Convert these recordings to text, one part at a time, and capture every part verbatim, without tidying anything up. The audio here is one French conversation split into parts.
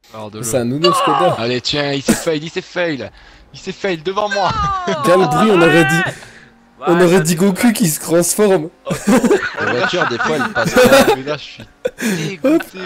C'est un nounou Skoda. Allez, tiens, il s'est fail, il s'est fail. Il s'est fail devant moi. Quel bruit, on aurait dit. On ouais, aurait dit Goku qui se transforme. La voiture, des fois, elle passe pas. Mais là, je suis dégoûté.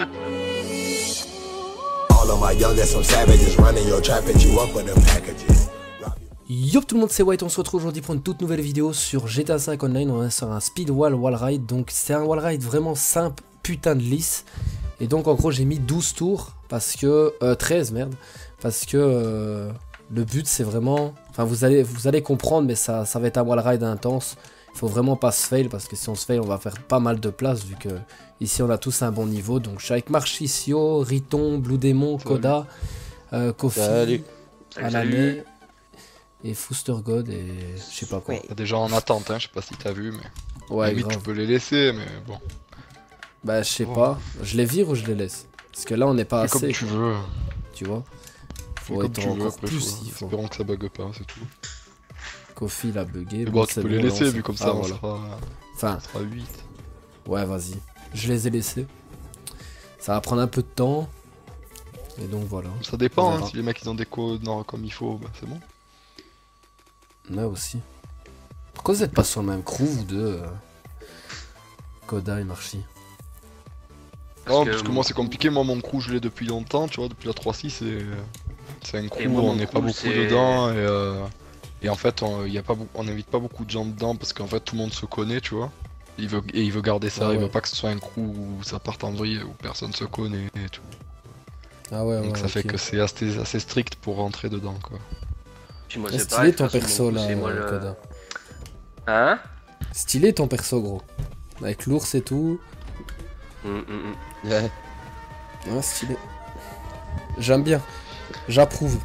Yo tout le monde, c'est White, on se retrouve aujourd'hui pour une toute nouvelle vidéo sur G T A cinq Online. On est sur un speed wall wall ride, donc c'est un wall ride vraiment simple, putain de lisse. Et donc en gros j'ai mis douze tours, parce que... Euh, treize merde, parce que euh, le but c'est vraiment... Enfin vous allez, vous allez comprendre, mais ça, ça va être un wall ride intense. Il faut vraiment pas se fail, parce que si on se fail on va faire pas mal de place, vu que ici on a tous un bon niveau. Donc je suis avec Marchicio, Riton, Blue Demon, Koda, euh, Kofi, Alané et Fooster God et je sais pas quoi. T'as des gens en attente, hein, je sais pas si t'as vu, mais... Ouais, limite, tu peux les laisser, mais bon. Bah je sais oh. pas, je les vire ou je les laisse? Parce que là on n'est pas assez. Comme tu veux. Tu vois. Faut comme être tu encore veux, plus. Il faut. Espérons que ça bug pas, c'est tout. Kofi il a bugué. Mais bon, bon, tu peux bon, les laisser, vu comme ça, ah, on, voilà. sera... enfin, on sera huit. Ouais, vas-y. Je les ai laissés. Ça va prendre un peu de temps. Et donc voilà. Ça dépend, hein, si les mecs ils ont des codes non, comme il faut, bah, c'est bon. Là aussi. Pourquoi vous êtes pas sur le même crew, vous deux euh... Koda et Marchi? Parce non, que parce que moi c'est compliqué, moi mon crew je l'ai depuis longtemps, tu vois, depuis la trois six et c'est un crew où on n'est pas beaucoup dedans et, euh... et en fait on, y a pas on n'invite pas beaucoup de gens dedans parce qu'en fait tout le monde se connaît, tu vois. Il veut, et il veut garder ça, ah ouais. Il veut pas que ce soit un crew où ça parte en vrille, où personne se connaît et tout. Ah ouais, donc ouais, ça okay. fait que c'est assez, assez strict pour rentrer dedans quoi. Moi, c'est stylé ton perso là, le... Koda. Hein? Stylé ton perso gros. Avec l'ours et tout. Mm, mm, mm. Ouais. Ouais, stylé. J'aime bien. J'approuve.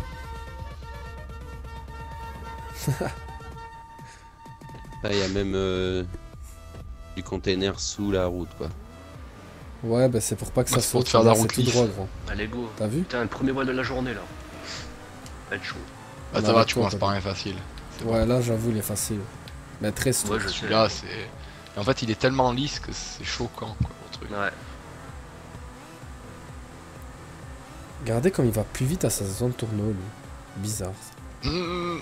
Là, il y a même euh, du container sous la route, quoi. Ouais, bah c'est pour pas que bah, ça saute. Pour faire la route tout droit, gros. Allez, go. T'as vu? Putain, le premier voile de la journée là. Ça va être chaud. Bah, ça va, tu commences par un facile. Ouais, bon. Là, j'avoue, il est facile. Mais très tours. Ouais, je sais. Là, c'est. En fait, il est tellement lisse que c'est choquant, quoi, le truc. Ouais. Regardez comme il va plus vite à sa zone tourneau, lui. Bizarre. Mmh.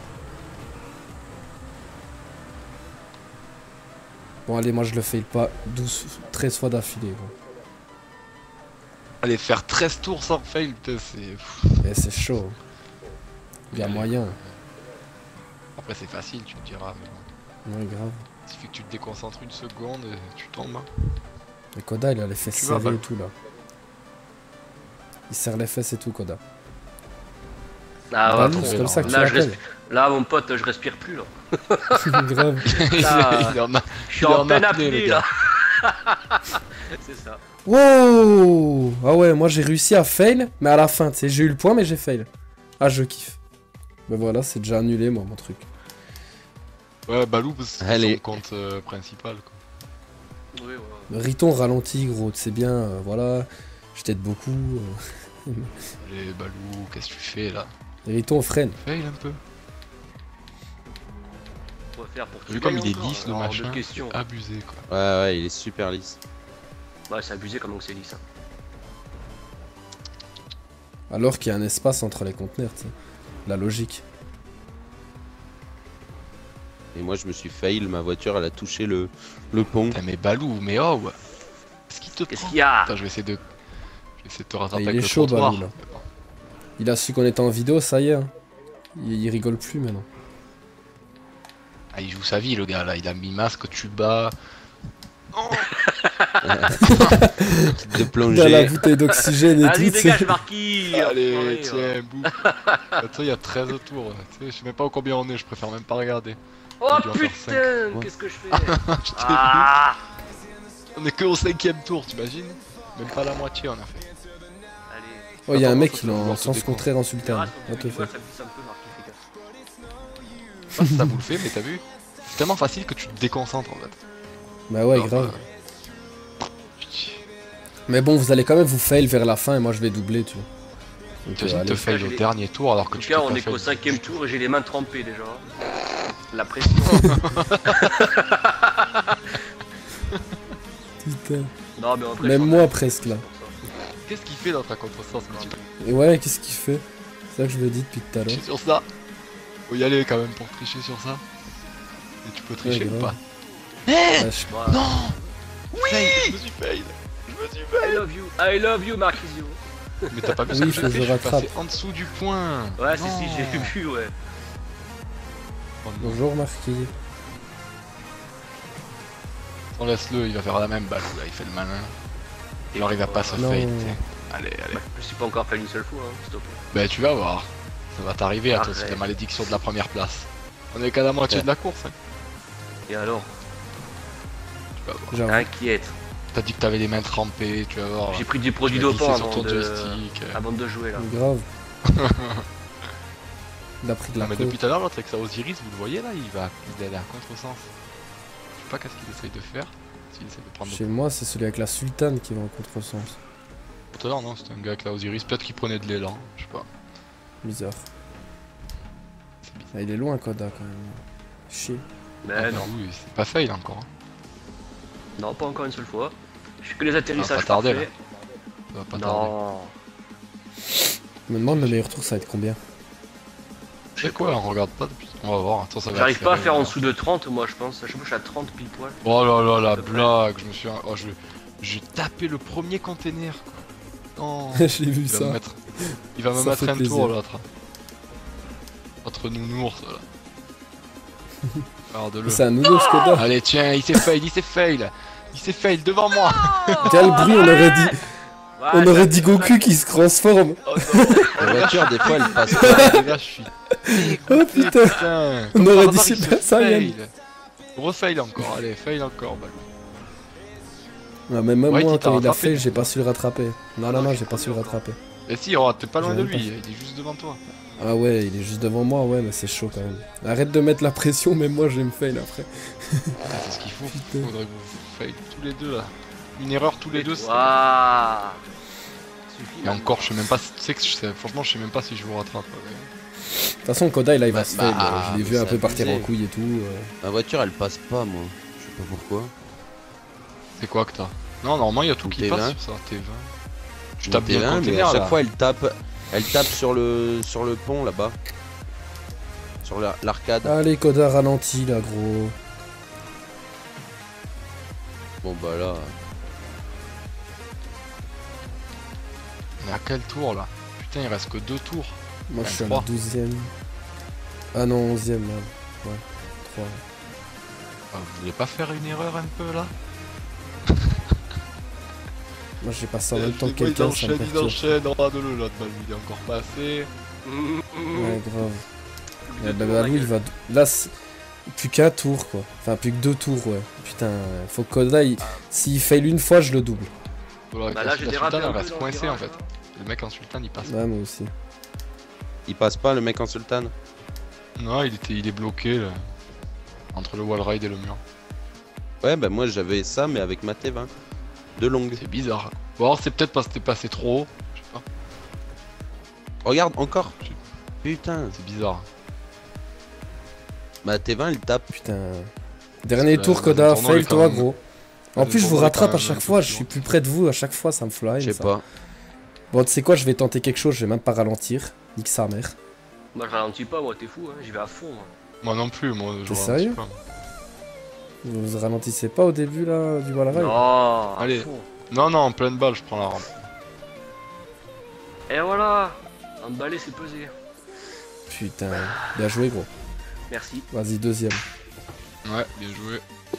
Bon, allez, moi je le fail pas douze, treize fois d'affilée, gros. Allez, faire treize tours sans fail, c'est... Eh, c'est chaud. Il y a moyen. Après, c'est facile, tu me diras. Mais... ouais, grave. Il suffit que tu te déconcentres une seconde et tu tombes. Mais Koda, il a les fesses serrées et tout, là. Il serre les fesses et tout, Koda. Ah bah, ouais, c'est comme ça que là, tu resp... là, mon pote, je respire plus, là. Grave. Là, il en a... Je suis en peine apnée, là. C'est ça. Wow. Ah ouais, moi j'ai réussi à fail, mais à la fin, tu sais, j'ai eu le point, mais j'ai fail. Ah, je kiffe. Mais voilà, c'est déjà annulé, moi, mon truc. Ouais, Balou, c'est son compte euh, principal, quoi. Oui, voilà. Riton ralentit, gros, tu sais bien, euh, voilà, je t'aide beaucoup. Euh... Allez, Balou, qu'est-ce que tu fais, là? Riton freine. Fail un peu. On va faire pour vu comme il est lisse, le machin, abusé, quoi. Ouais, ouais, il est super lisse. Ouais, c'est abusé comme c'est lisse. Hein. Alors qu'il y a un espace entre les conteneurs, tu sais. La logique. Et moi je me suis fail, ma voiture elle a touché le, le pont. Putain, mais Balou, mais oh ouais. Qu'est-ce qu'il te Qu'est-ce qu'il y a? Attends, je vais essayer de... Je vais essayer de te rattraper ah, il avec est le chaud, trottoir. Balou, là. Il a su qu'on était en vidéo, ça y est. Hein. Il, il rigole plus maintenant. Ah, il joue sa vie, le gars, là. Il a mis masque, tuba... Oh de plonger. Dans la bouteille d'oxygène et tout. Allez, dégage, Marquis. Allez, ouais, tiens, ouais. Boum. Tu sais, il y a treize tours. Tu sais, je sais même pas combien on est, je préfère même pas regarder. Oh putain, qu'est-ce que je fais? Je ah. On est que au cinquième tour, t'imagines? Même pas la moitié, on a fait. Allez. Oh, il y a un mec qui est en sens contraire en sultan. What the fuck? Ça vous le fait, mais t'as vu? C'est tellement facile que tu te déconcentres en fait. Bah ouais, alors, grave. Euh... Mais bon, vous allez quand même vous fail vers la fin et moi je vais doubler, tu vois. Tu te fail au dernier tour alors que tu En tout cas, on est qu'au cinquième tour et j'ai les mains trempées déjà. La pression. Putain. Non, mais après, même moi presque là. Qu'est-ce qu'il fait dans ta contresens, petit peu? Et ouais, qu'est-ce qu'il fait? C'est ça que je me dis depuis tout à l'heure. Sur ça. Faut y aller quand même pour tricher sur ça. Et tu peux tricher ouais, ou pas? Eh hey je... Non. Oui fail. Je me suis fail. Je me suis fail. I love you, I love you Marquisio. Mais t'as pas vu oui, ça que faut j'ai que fait, je je suis rattrape. passé en dessous du point. Ouais, non. si, si, j'ai vu, ouais. Oh, bonjour Marquis. On laisse-le, il va faire la même balle là, il fait le malin. Et alors il va pas se non. fail. Allez, allez. Bah, je me suis pas encore fait une seule fois, hein, s'il te plaît. Bah tu vas voir. Ça va t'arriver à toi, Arrête. c'est la malédiction de la première place. On est qu'à la moitié Ouais. de la course. Hein. Et alors? Tu vas voir. J'avoue. T'inquiète. T'as dit que t'avais les mains trempées, tu vas voir. J'ai pris du produit Tu vas glisser dopant sur avant ton de... joystick. avant de jouer là. Grave. Il a pris de la Non mais côte. depuis tout à l'heure, l'autre avec sa Osiris, vous le voyez là, il va il est allé à contresens. Je sais pas qu'est-ce qu'il essaye de faire. S'il essaye de prendre Chez moi, c'est celui avec la sultane qui va en contresens. Tout à l'heure, non, c'était un gars avec la Osiris, peut-être qu'il prenait de l'élan, je sais pas. Bizarre. C'est bizarre. Ah, il est loin, Koda, quand même. Chier. Mais Ah, non, oui, c'est pas fail encore. Hein. non, pas encore une seule fois. Je fais que les atterrissages pas tarder, parfaits. Ça va pas tarder. Non. Je me demande le meilleur tour, ça va être combien? Je sais quoi, on regarde pas depuis. On va voir, attends, ça va J'arrive pas à faire en accélérer. dessous de trente, moi, je pense. Je sais pas, je suis à trente pile poil. Oh là là, la À peu près. blague, je me suis. Oh, je... J'ai tapé le premier container quoi. Non. J'ai vu Il va ça. me mettre, il va me Ça mettre fait un plaisir. tour l'autre. Entre nounours là. Regarde-le. C'est un nouveau Skoda. Allez, tiens, il s'est fail, il s'est fail. Il s'est fail devant moi. Quel bruit, on aurait dit, Ouais, on ça- aurait dit Goku qui se transforme. Oh non. La voiture, des fois, elle passe pas. Et là, je suis. Oh putain. Putain. On Comme aurait par dit hasard, il Super se Saiyan. fail. Refail encore, allez, fail encore. Bah. Ouais, mais même Ouais, moi, il t'a quand il a rattrapé. fait, j'ai pas su le rattraper. Non, Ah non, non, non, j'ai j'ai pas pas su le vu rattraper. Et si, oh, t'es pas loin J'ai de même lui, pas il est juste devant toi. Ah ouais, il est juste devant moi, ouais, mais c'est chaud quand même. Arrête de mettre la pression, même moi, je vais me fail après. Ah, c'est ce qu'il faut. Putain. Faudrait que vous fail tous les deux là. Une erreur tous les deux. c'est- Waouh. Suffit. Et encore, je sais même pas. Si... Tu sais que je sais... franchement, je sais même pas si je vous rattrape. ouais. De toute façon, Koda, là, il va Bah, se fail. bah, Je l'ai mais vu un c'est peu partir en abusé. couille et tout. euh. Ma voiture, elle passe pas, moi. Je sais pas pourquoi. C'est quoi que t'as? Non, normalement, il y a tout Mon qui T vingt. passe sur ça. T vingt. Je Mon tape bien T le vingt, mais container à chaque là. fois, elle tape, elle tape sur le, sur le pont là-bas. Sur la- l'arcade. Allez, Koda, ralentis là, gros. Bon, bah là. On est à quel tour là? Putain, il reste que deux tours. Moi, je suis à la trois. douzième. Ah non, onzième, merde. Ouais, trois. Ah, vous voulez pas faire une erreur un peu là? Moi, j'ai passé en même temps que Je les vois, quelqu'un, il ça me enchaîne, il perturbe. enchaîne. Regarde-le l'autre balle, il est encore passé. Ouais, grave. Ouais, bah, bah, lui, il va. Là, c'est- plus qu'un tour, quoi. Enfin, plus que deux tours, ouais. Putain, faut que Koda, il... s'il fail une fois, je le double. Voilà, Bah la- là, j'ai la dérapé sultane, un elle peu reste dans le coincée en virage, fait. hein. Le mec en sultane, il passe. Ouais, moi aussi. Il passe pas, le mec en sultan. Non, il était, il est bloqué là. Entre le wall ride et le mur. Ouais, bah moi j'avais ça, mais avec ma T vingt. De longue. C'est bizarre. Bon, alors c'est peut-être parce que t'es passé trop haut. Je sais pas. Regarde, encore. Putain. C'est bizarre. Ma T vingt, elle tape. Putain. Dernier La- tour, la Koda, tournoi, elle est fail quand toi, même- gros. En la plus, je vous tournoi, elle est rattrape quand à même chaque un fois, peu je suis plus plus près de vous à chaque fois, ça me fly. Je sais ça. pas. Bon, tu sais quoi, je vais tenter quelque chose, je vais même pas ralentir. Nique sa mère. Moi, je ralentis pas, moi, t'es fou, hein. J'y vais à fond. Hein. Moi non plus, moi je T'es ralentis sérieux pas. Vous vous ralentissez pas au début là du wall ride? Non, à Allez. fond. Non, non, en pleine balle, je prends la rampe. Et voilà. Emballé, c'est pesé. Putain, bien joué, gros. Merci. Vas-y, deuxième. Ouais, bien joué.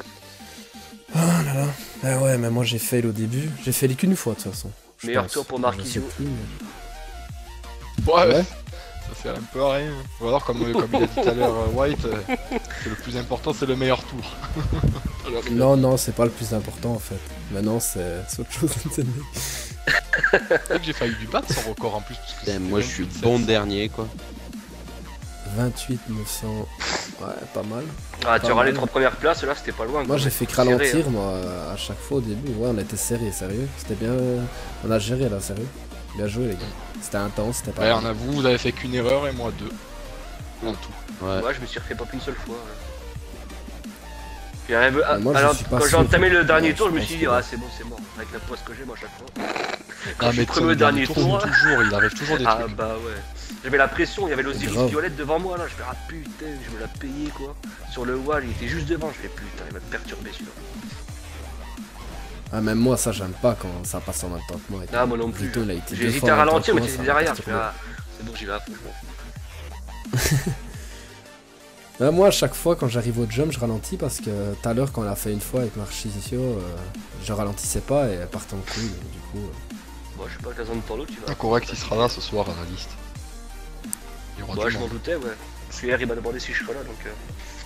Ah ouais, mais moi j'ai fail au début. J'ai failli qu'une fois de toute façon. Je Meilleur pense. tour pour Je Marquisio. sais plus, mais- Ouais, Ouais. ça sert un peu à rien. Ou alors, comme, comme il a dit tout à l'heure, euh, White, euh, c'est le plus important, c'est le meilleur tour. Alors, il a- Non, non, c'est pas le plus important en fait. Maintenant, c'est c'est autre chose. c'est le mec. C'est vrai que j'ai failli lui battre son record en plus. Parce que Putain, c'était moi je suis vingt-huit, bon sept. dernier, quoi. vingt-huit neuf cents. Ouais, pas mal. Ah, tu Pas auras les mal. trois premières places, là, c'était pas loin. Moi quoi. j'ai fait que Serré, ralentir, hein. moi, à chaque fois au début. Ouais, on était serré, sérieux. C'était bien. On a géré là, sérieux. Bien joué, les gars. C'était intense, c'était pas Ouais, mal. on a vous, vous avez fait qu'une erreur et moi deux. En tout. Ouais. Ouais, je me suis refait pas une seule fois. ouais. Puis, euh, Ah, moi, je alors, suis pas quand j'ai sûr. entamé le dernier Ouais, tour, je je me pense suis que dit, ouais. ah, c'est bon, c'est bon. Avec la poisse que j'ai, moi, à chaque fois. Quand ah, mais le dernier tour, tour toujours, il arrive toujours des ah, trucs. Ah bah ouais. J'avais la pression, il y avait l'Osiris Violette devant moi là, je fais ah putain, je me la payé quoi. Sur le wall, il était juste devant, je fais putain, il m'a perturbé celui-là. Ah même moi ça j'aime pas quand ça passe en même temps que moi. Ah moi non plus. J'ai hésité à ralentir mais t'étais derrière, je fais ah c'est bon j'y vais à fond. Bah, moi à chaque fois quand j'arrive au jump je ralentis parce que tout à l'heure quand on l'a fait une fois avec Marchisio euh, je ralentissais pas et elle partait en couille du coup. Euh... Bon je sais pas quelle zone pour l'autre tu vas. Ah, correct il sera là ce soir à la liste. Bah je m'en doutais ouais. Parce que hier il m'a demandé si je serais là donc euh...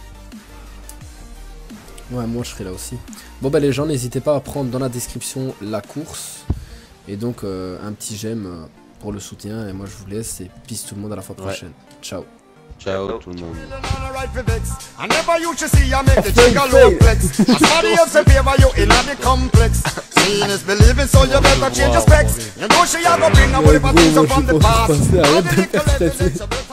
Ouais moi je serai là aussi. Bon bah les gens n'hésitez pas à prendre dans la description la course. Et donc euh, un petit j'aime euh, pour le soutien. Et moi je vous laisse et peace tout le monde à la fois prochaine. Ouais. Ciao. Ciao tout le monde. Wow,